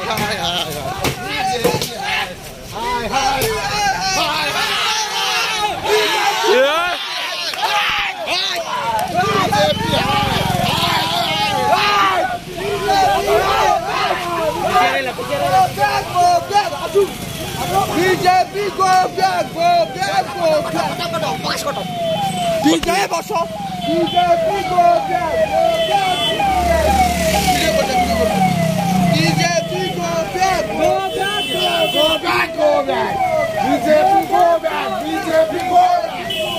BJP go back, go back, go back. DJ bosso. BJP go back, go back. BJP go back, go back, go back, go back. BJP go back, BJP go back.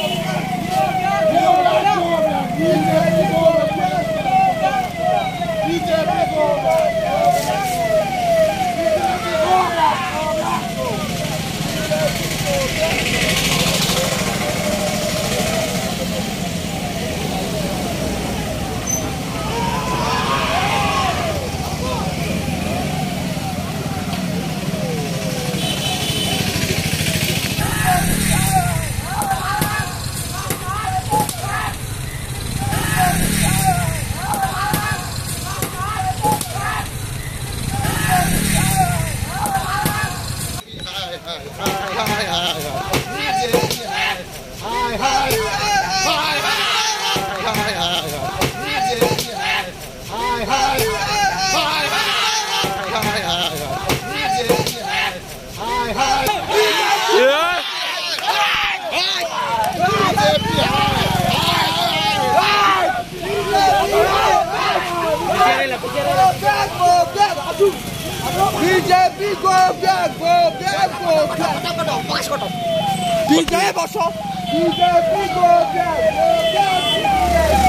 BJP go back. BJP go back. BJP go back, go back, go back. DJ bosso. BJP go back, go back.